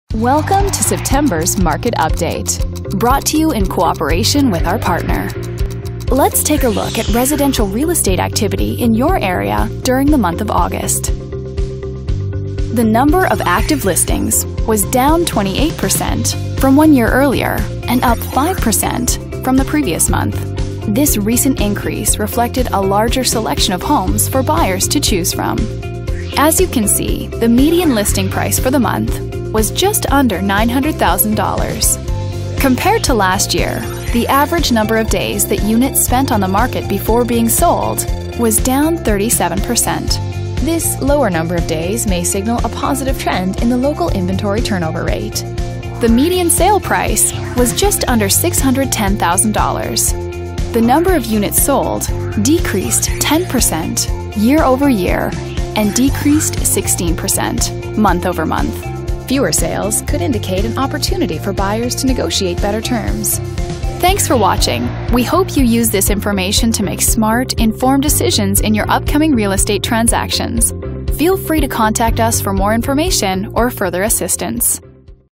Welcome to September's Market Update, brought to you in cooperation with our partner. Let's take a look at residential real estate activity in your area during the month of August. The number of active listings was down 28% from 1 year earlier and up 5% from the previous month. This recent increase reflected a larger selection of homes for buyers to choose from. As you can see, the median listing price for the month was just under $900,000. Compared to last year, the average number of days that units spent on the market before being sold was down 37%. This lower number of days may signal a positive trend in the local inventory turnover rate. The median sale price was just under $610,000. The number of units sold decreased 10% year over year and decreased 16% month over month. Fewer sales could indicate an opportunity for buyers to negotiate better terms. Thanks for watching. We hope you use this information to make smart, informed decisions in your upcoming real estate transactions. Feel free to contact us for more information or further assistance.